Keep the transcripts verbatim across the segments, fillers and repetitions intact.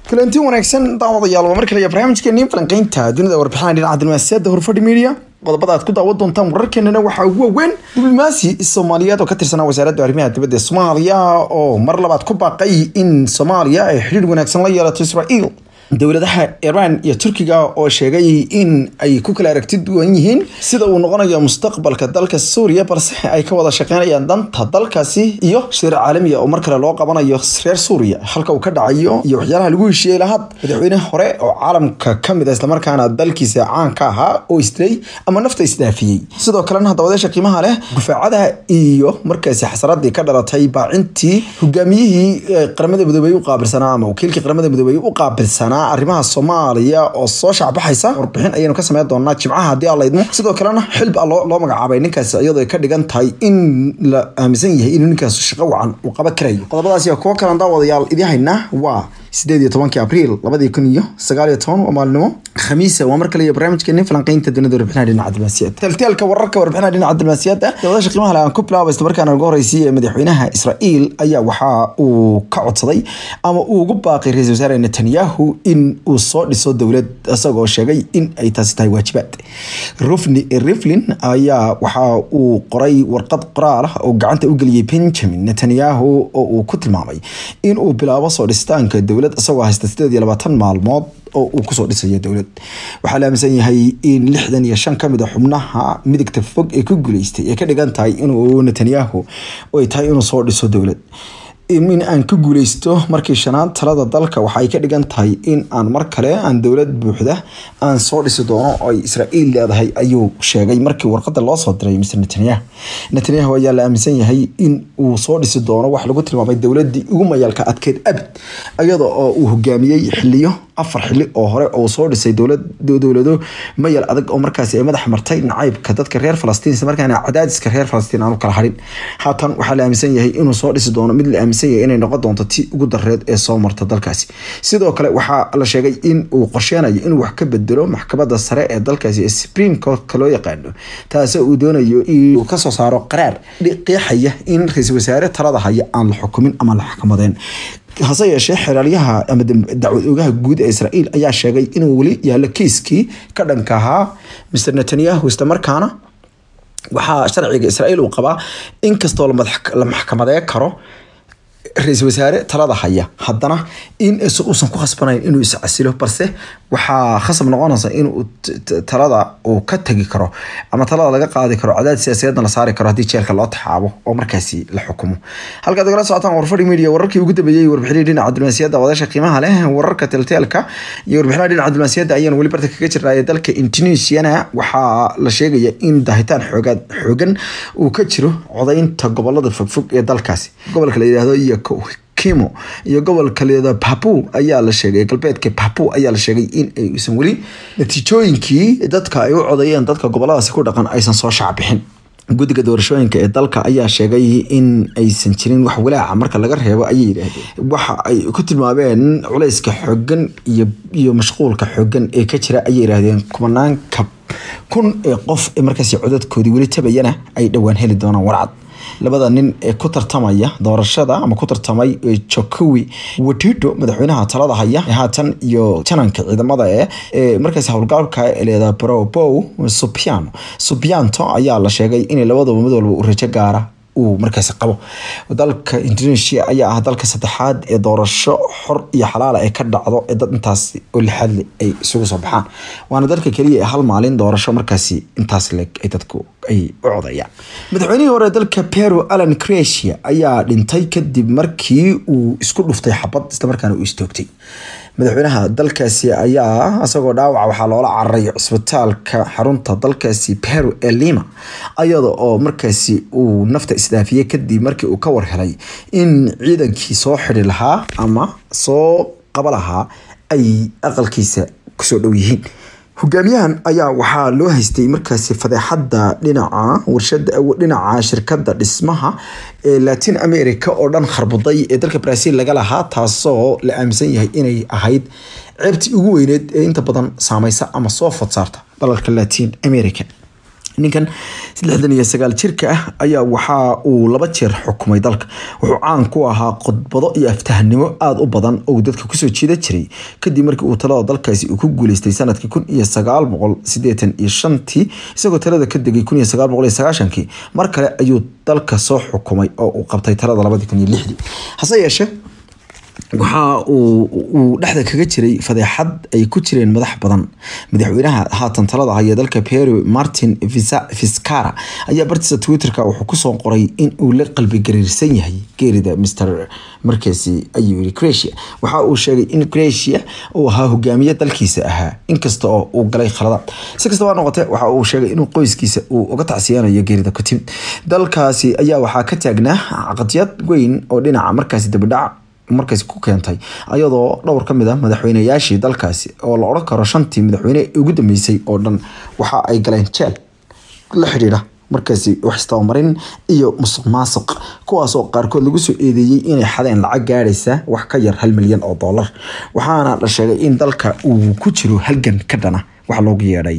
كلنتي ونكسن دعوة يلا ومركل يا برنامج كنيم فلنقين تادين ذا وربحان دين عدل مسيد هو الفرد ميديا وضبطات كده ودون تام وركن وحا هو وين دبلوماسي الصوماليات وكتر سنة وزارة أرمية تبدأ الصومالية أو مر لبعض كوبا قي إن صوماليا حدود ونكسن ليلة إسرائيل dowladaha Iran iyo Turkiga oo sheegay in ay ku kala aragti duwan yihiin sida uu noqonayo mustaqbalka dalka Suuriya balse ay ka wada shaqeynayaan danta dalkaasi iyo shir caalami ah oo markale loo qabanayo reer Suuriya halka uu ka dhacayo iyo waxyaalaha lagu heshiiyay lahad madaxweynaha hore oo caalamka kamid ah isla markaana dalkiisa caan ka ahaa oo isday ama nafta isdaafiyay sidoo kalena dawladda qiimaha leh gufaacada iyo markaasi xasaradii ka dhalatay baacintii hogaamiyihii qaramada midoobay u qaabilsanaa ama wakiilka qaramada midoobay u qaabilsanaa arrimaha Soomaaliya oo soo shacbaxaysa warbixin ayaynu ka sameeyay doonaa jimcaha hadii alla idmo sidoo kalena xilb loo loo magacaabay ninkaas iyadoo ay ka dhigan tahay in la aaminsan yahay in ninkaas shaqo wacan uu qaban karayo qodobadaas iyo kuwa kale daawadayaal idin hayna waa sideed iyo tobanka Abriil laba kun iyo sagaal iyo toban oo maalmo khamiis waa markale iyo barnaamijkeena falanqaynta dunida warbixinaha dhinaca diblomaasiyadda taltaalka wararka warbixinaha dhinaca diblomaasiyadda dawladda qiimaha leh aan ku bilaabo isla markaana ugu horeysay madaxweynaha Israa'iil ayaa waxa uu ka codsaday ama uu ugu baaqay ra'iisul wasaare Netanyahu in uu soo dhiso dawlad asagoo sheegay in ay taasi tahay waajibaad Rufni Riflin ayaa waxa uu qoray warqad qoraal ah oo gacanta u galiyay Benjamin Netanyahu oo uu ku tilmaamay in uu bilaabo soo dhistaanka dawlad asagoo haysta sideed iyo labaatan maalmood oo uu ku soo dhisay dawlad waxa la aaminsan yahay in lixdan iyo shan kamid ah xubnaha midigta fog ee ku guuleystay ee ka dhigan tahay inuu Netanyahu oo ay tahay inuu soo dhiso dawlad in aan ku guuleysto markii shanaad talada dalka waxa ay ka dhigan tahay in aan mar kale aan dawlad buuxda aan soo dhisi doono oo Israa'iil leedahay ayuu sheegay markii warqada loo soo diray Mister Netanyahu Netanyahu ayaa la aaminsan yahay in uu soo dhisi doono wax lagu tilmaamay dawladii ugu mayalka adkeed abad iyadoo oo uu hogaamiyay xilliyo afar xilli oo hore oo soo dhisay dawlad dawlado mayal adag oo markaas ay madax martay nacaybka dadka reer Falastiin isla markaana cadaadiska reer Falastiin aanu kala harin haatan waxa la aaminsan yahay inuu soo dhisi doono mid la aaminsan yahay inay noqon doonto tii ugu dareed ee soo marta dalkaasi sidoo kale waxa la sheegay in uu qorsheenayo inuu wax ka bedelo maxkamadda sare ee dalkaasi ee Supreme Court kala yaqaano taasoo uu doonayo inuu ka soo saaro qaraar qeexaya in ra'iisul wasaare talada haya aan la xukumin ama la xakamadeen hase yeeshee xeraalyaha ama dacwad oogaha guud ee Israa'iil ayaa sheegay inuu wali yaalo kiiskii ka dhanka ahaa Mister Netanyahu isla markaana waxa sharciga Israa'iil uu qabaa in kastoo la maxkamadeyn karo ra'iisul wasaare talada haya haddana in uusan ku khasbanayn inuu is casilo balse waxa khasab noqonaysa in uu talada uu ka tagi karo ama talada laga qaadi karo cadaadis siyaasadeed la saari karo hadii jeelka loo taxaabo oo markaasi la xukumo halka dagala socotaan warfadhi media wararkii ugu dambeeyay warbixinada dhinaca diblomaasiyadda wadaasha qiimaha leh wararka taltaalka iyo warbixinada dhinaca diblomaasiyadda ayaan wali barta kaga jirnaa dalka Indonesia waxa la sheegay in daahitaan xoogan xoogan uu ka jiro codaynta gobolada fogfog ee dalkaasi gobolka la yiraahdo iyo Kimo iyo gobolka leeda Papua ayaa la sheegay galbeedka Papua ayaa la sheegay in ay isan wali natiijooyinkii dadka ay u codayeen dadka goboladaasi ku dhaqan aysan soo shacbixin guddiga doorashooyinka ee dalka ayaa sheegay in aysan jirin wax walaaca marka laga reebo ayay yiraahdeen waxa ay ku tilmaameen culayska xooggan iyo iyo mashquulka xooggan ee ka jira ayay yiraahdeen kumanaan ka kun ee qof ee markaas codadkoodii wali tabayana ay dhawaan heli doonaan warcad labada nin ee ku tartamaya doorashada ama ku tartamay Jokowi Widodo madaxweynaha talada haya haatan iyo jananka ciidamada ee markaas howlgalka leeda Probo Supiano Supianto ayaa la sheegay in labadaba mid walba uu rajo gaara uu markaas qabo dalka Indonesia ayaa ah dalka saddexaad ee doorasho xor iyo xalaal ah ee ka dhacdo ee dad intaas oo la xal ay isugu soo baxaan waana dalka kaliya ee hal maalin doorasho markaas intaas leeg ay dadku ay u codayaan madaxweynihii hore dalka Peru Alan Garcia ayaa dhintay kadib markii uu isku dhuftay xabad isla markaana uu istoogtay madaxweynaha dalkaasi ayaa asagoo dhaawac waxa loola cararay isbitaalka xarunta dalkaasi Peru ee Lima ayadoo oo markaasi uu nafta isdaafiyay kadib markii uu ka war helay in ciidankii soo xiri lahaa ama soo qaba lahaa ay aqalkiisa ku soo dhow yihiin hogaamiyahan ayaa waxaa loo haystay markaasi fadeexada dhinaca warshada dhinaca shirkadda dhismaha ee Latin America oo dhan kharbuday ee dalka Brazil laga lahaa taasoo la aaminsan yahay inay ahayd ceebtii ugu weyneed ee inta badan saameysa ama soo fod saarta dalalka Latin America ninkan lixdan iyo sagaal jirka ah ayaa waxa uu laba jeer xukumay dalka wuxuu caan ku ahaa qodbado iyo aftahanimo aad u badan oo dadka kusoo jiida jiray kadib markii uu talada dalkaasi uu ku guuleystay sanadkii kun iyo sagaal boqol sideetan iyo shantii isagoo talada ka degay kun iyo sagaal boqol iyo sagaashankii mar kale ayuu dalka soo xukumay oo uu qabtay talada labadii kun iyo lixdii hase yeeshee waxa uu dhexda kaga jiray fadeexad ay ku jireen madax badan madaxweynaha haatan talada haya dalka Peru Martin Vizcarra ayaa bartiisa Twitterka wuxuu ku soo qoray in uu la qalbi gariirsan yahay geerida Mister markaasi ayuu yiri Croatia waxa uu sheegay in Croatia uu ahaa hogaamiye dalkiisa ahaa inkasta oo uu galay khaladaad si kastaba noqotay waxa uu sheegay in qoyskiisa uu uga tacsiyanayo geerida ku timid dalkaasi ayaa waxa ka taagnaa caqdiyad weyn oo dhinaca markaasi dabadhac markaas ku keentay ayadoo dhowr kamid ah madaxweynayaashii dalkaasi oo la oran karo shantii madaxweyne ugu dambeysay oo dhan waxa ay galeen jeel la xiriira markaasi wax istamarin iyo musuqmaasuq kuwaas oo qaarkood lagu soo eedeeyay inay xadeen lacag gaaraysa wax ka yar hal milyan oo dollar waxaana la sheegay in dalka uu ku jiro halgan ka dhana wax loogu yeedhay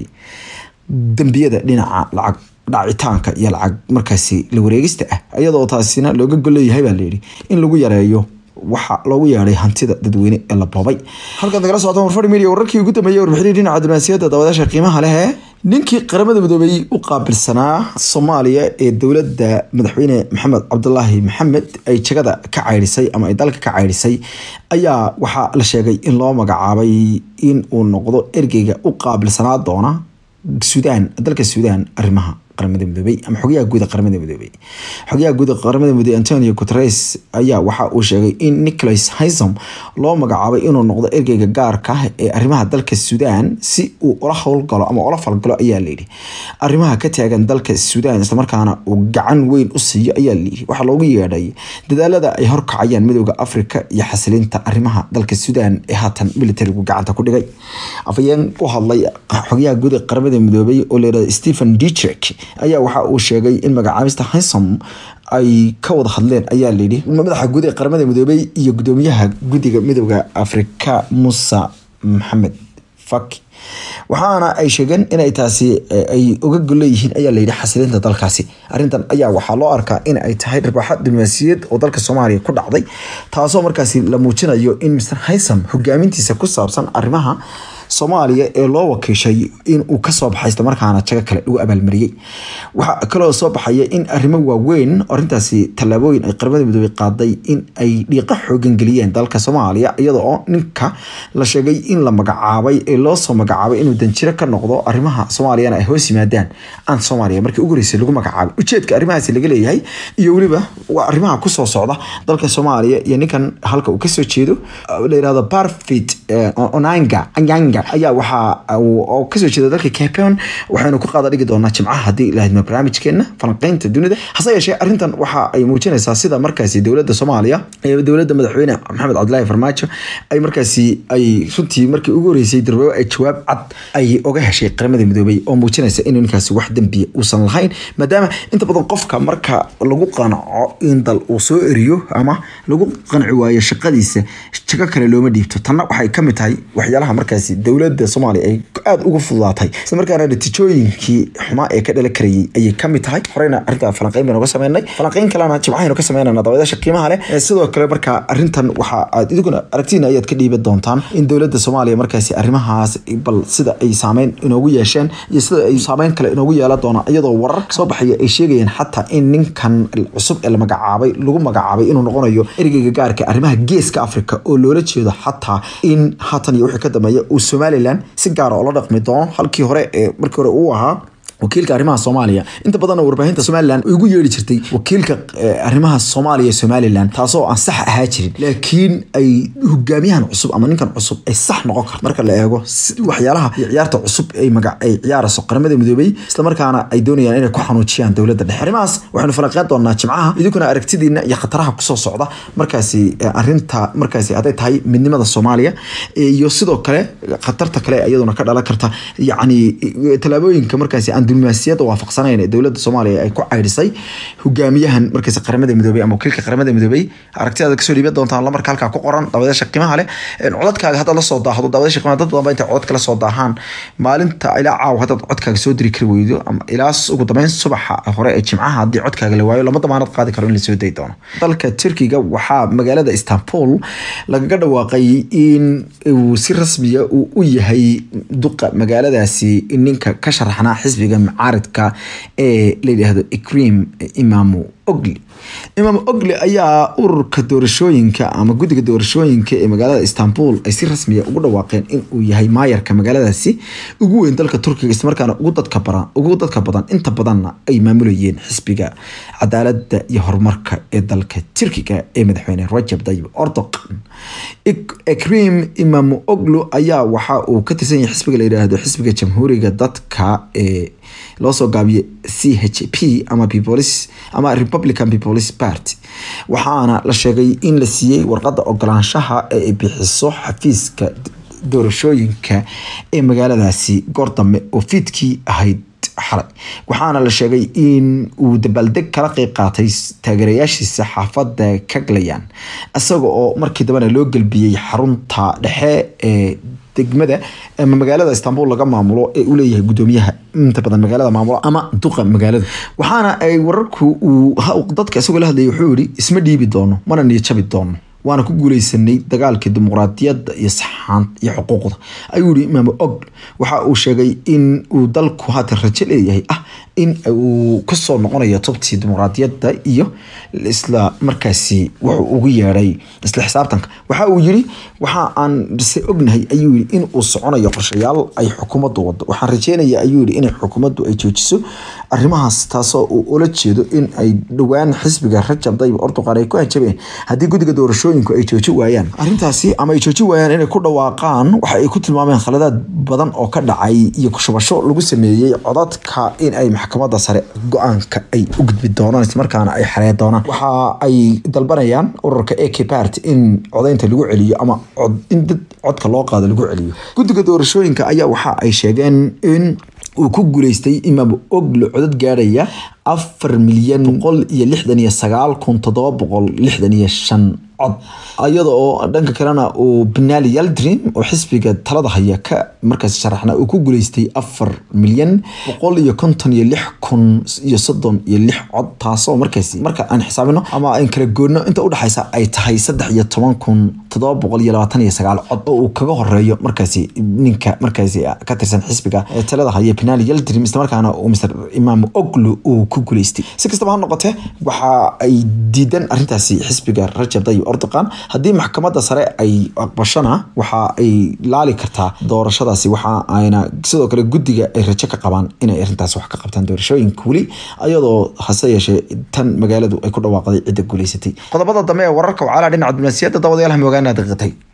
dambiyada dhinaca lacag dhacitaanka iyo lacag markaasi la wareegista ah ayadoo taasina looga goleeyahay baa la yiri in lagu yareeyo waxa loogu yeeray hantida dadweyne ee la boobay halkan dagala socdo warfadhi media wararkii ugu dambeeyay warbixinii dhinaca diblomaasiyadda daawadaasha qiimaha leh ninkii qaramada midoobay u qaabilsanaa Soomaaliya ee dawladda madaxweyne Maxamed Cabdullaahi Maxamed ay jagada ka cayrisay ama ay dalka ka cayrisay ayaa waxa la sheegay in loo magacaabay in uu noqdo ergeyga u qaabilsanaa doona Suudaan dalka Suudaan arrimaha qaramada midoobay ama xogayaha guud ee qaramada midoobay xogayaha guud ee qaramada midoobay Antonio Guterres ayaa waxa uu sheegay in Nicholas Haysom loo magacaabay inuu noqdo ergeyga gaarka ah ee arrimaha dalka Suudaan si uu ula howlgalo ama ula falgalo ayaa la yiri arrimaha ka taagan dalka Suudaan isla markaana uu gacan weyn u siiyo ayaa la yiri waxa loogu yeedhay dadaalada ay horkacayaan midowga Afrika iyo xasilinta arrimaha dalka Suudaan ee haatan militarigu gacanta ku dhigay afayeen u hadlay xogayaha guud ee qaramada midoobay oo leeyahay Stephen Dietrich ayaa waxa uu sheegay in magacaabista Haysom ay ka wada hadleen ayaa la yiri madaxa guud ee qaramada midoobay iyo gudoomiyaha guddiga midowga Afrika Musa Mohamed Faki waxaana ay sheegeen in ay taasi ay uga goleeyihiin ayaa la yiri xasilinta dalkaasi arintan ayaa waxa loo arkaa in ay tahay dharbaaxad diblomaasiyad oo dalka Soomaaliya ku dhacday taasoo markaasi la muujinayo in Mister Haysom hogaamintiisa ku saabsan arrimaha Soomaaliya ee loo wakiishay in uu ka soo baxay markaana jaga kale ugu abaalmariyay waxa kale oo soo baxaya in arrimo waaweyn arintaasi talaabooyin ay qaramada midoobay qaaday in ay dhiiqa xoogan galiyeen dalka Soomaaliya iyadoo ninka la sheegay in la magacaabay ee loo soo magacaabay inuu danjiro ka noqdo arrimaha Soomaaliya ay hoos yimaadaan aan Soomaaliya markii ugu horeysay lagu magacaabay ujeedka arrimahaasi laga leeyahay iyo waliba waa arrimaha ku soo socda dalka Soomaaliya iyo ninkan halka uu ka soo jeedo la yiraahdo Parfit Onanga Anyanga ayaa waxa oo ka soo jeeda dalka Cape Town waxaanu ku qaada dhigi doonaa jimcaha hadii ilaahay ma barnaamijkeena falanqaynta dunida hase yeeshee arintan waxa ay muujinaysaa sida markaasi dawladda Soomaaliya ee dawladda madaxweyne Maxamed Cabdullaahi Farmaajo ay markaasi ay runtii markii ugu horeysay darbo ay jawaab cad ay uga heshay qaramada midoobay oo muujinaysa in ninkaasi wax dambi uusan lahayn maadaama inta badan qofka marka lagu qanaco in dal uu soo eriyo ama lagu qanci waayo shaqadiisa jaga kale looma dhiibto tan waxay kamid tahay waxyaalaha markaasi dawladda Soomaaliya ay aad ugu fududaatay isla markaana natiijooyinkii xumaa ee ka dhala karayay ay kamid tahay horeyna arinta falanqayn baan uga sameynay falanqayn kalena jimcaha ka sameynana daawadaasha qiimaha leh sidoo kale marka arintan waxa aad iduguna aragtiina ayaad ka dhiiban doontaan in dawladda Soomaaliya markaasi arrimahaas bal sida ay saameyn inoogu yeesheen iyo sida ay saameyn kale inoogu yeelan doona iyadoo warar soo baxaya ay sheegayaan xataa in ninkan cusub ee la magacaabay lagu magacaabay inuu noqonayo ergeyga gaarka arrimaha geeska Afrika oo loola jeedo xataa in haatan iyo wixii ka dambeeya uu Somaliland si gaar ah oo la dhaqmi doono halkii hore ee markii hore uu ahaa wakiilka arrimaha Soomaaliya inta badan warbaahinta Somaliland ugu yeeri jirtay wakiilka arrimaha Soomaaliya Somaliland taasoo aan sax ahaa jirin laakiin ay hogaamiyahan cusub ama ninkan cusub ay sax noqon karto marka la eego waxyaalaha ciyaarta cusub ay magac ay ciyaarayso qaramada midoobay isla markaana ay doonayaan inay ku xanuujiyaan dawladda dhexe arrimahaas waxaanu falanqeyn doonaa jimcaha idinkuna aragtidiina iyo khataraha ku soo socda markaasi arinta markaasi haday tahay midnimada Soomaaliya iyo sidoo kale khatarta kale iyaduna ka dhalan karta yacni talaabooyinka markaasi aan aan diblomaasiyadda waafaqsanayn ee dowladda Soomaaliya ay ku cayrisay hogaamiyahan markaas qaramada midoobay ama wakiilka qaramada midoobay aragtida kasoo dhiibay doontaan la markaa halka ku qoran dabadeesha qiimaha leh codadkaaga hadda la soo daahdo dabadeesha qiimaha dad badan inta codadka la soo daahaan maalinta ilaa caaw hadda codkaaga soo diri kari weydo ama ilaa ugu dambeyn subaxa hore ee jimcaha haddii codkaaga la waayo lama damaanad qaadi karo in la soo day doono dalka Turkiga waxaa magaalada Istanbul lagaga dhawaaqay in uu si rasmi ah u yahay duqa magaaladaasi ninka ka sharaxnaa xisbiga mucaaradka ee la yiraahdo Ekrem Imamoglu Imamoglu ayaa ururka doorashooyinka ama guddiga doorashooyinka ee magaalada Istanbul ay si rasmi ah ugu dhawaaqeen in uu yahay maayarka magaaladaasi ugu weyn dalka Turkiga isla markaana ugu dadka badan ugu dadka badan inta badanna ay maamulayeen xisbiga cadaaladda iyo horumarka ee dalka Turkiga ee madaxweyne Recep Tayyip Erdogan Ekrem Imamoglu ayaa waxa uu ka tirsan yahay xisbiga la yiraahdo xisbiga jamhuuriga dadka ee loo soo gaabiyay C H P ama People's ama Republican People's Party waxaana la sheegay in la siiyay warqadda ogolaanshaha ee bixiso xafiiska doorashooyinka ee magaaladaasi goordame oo fiidkii ahayd xalay waxaana la sheegay in uu dabaaldeg kala qayb qaatay taageerayaashiisa xaafadda Kaglayan isaga oo markii dambena loo galbiyay xarunta dhexe ee degmada ama magaalada Istanbul laga maamulo ee uu leeyahay gudoomiyaha inta badan magaalada maamulo ama duqa magaalada waxaana ay wararku uu dadka isagoo la hadlayay wuxuu yiri isma dhiibi doono mana niyo jabi doono waana ku guuleysanay dagaalkii dimuqraadiyadda iyo saxaan iyo xuquuqda ayuu yiri Imamoglu waxa uu sheegay in uu dalku hadda rajo leeyahay ah in uu ka soo noqonayo tubtii dimuqraadiyadda iyo isla markaasi wuxuu ugu yeeray isla xisaabtanka waxa uu yiri waxa aan si ognahay ayuu yiri in uu soconayo qorshayaal ay xukuumaddu wado waxaan rajeynayaa ayuu yiri in xukuumaddu ay joojiso arrimahaas taasoo uu ula jeedo in ay dhawaan xisbiga Recep Tayyip Erdogan ay ku hajabeen haddii guddiga doorashooyinku ay jooji waayaan arrintaasi ama ay jooji waayaan inay ku dhawaaqaan waxa ay ku tilmaameen khaladaad badan oo ka dhacay iyo ku shubasho lagu sameeyay codadka in ay maxkamadda sare go'aanka ay u gudbi doonaan isla markaana ay xareey doonaan waxa ay dalbanayaan ururka A K Party in codaynta lagu celiyo ama in dad codka loo qaado lagu celiyo guddiga doorashooyinka ayaa waxa ay sheegeen in uu ku guuleystay Imamoglu codad gaaraya afar milyan boqol iyo lixdan iyo sagaal kun toddoba boqol lixdan iyo shan cod ayadoo dhanka kalena uu Binali Yildirim oo xisbiga talada haya ka markaas sharaxna uu ku guuleystay afar milyan boqol iyo konton iyo lix kun iyo soddon iyo lix cod taasoo markaas marka aan xisaabino ama aan kala goorno inta u dhaxaysa ay tahay saddex iyo toban kun toddoba boqol iyo labaatan iyo sagaal cod oo uu kaga horeeyo markaas ninka markaas ka tirsan xisbiga talada haya Binali Yildirim isla markaana uu Mister Imamoglu uu ku guuleystay si kastaba ha noqotee waxa ay diidan arrintaasi xisbiga Recep Tayyip Erdogan haddii maxkamadda sare ay aqbashana waxa ay laali kartaa doorashadaasi waxa ayna sidoo kale guddiga ay rajo ka qabaan inay arrintaas wax ka qabtaan doorashooyinka wali ayadoo hase yeeshee tan magaaladu ay ku dhawaaqday cid guuleysatay qodobada dambe ee wararka wacala dhinaca diblomaasiyadda dawadayaal ha moogaana daqiiqatay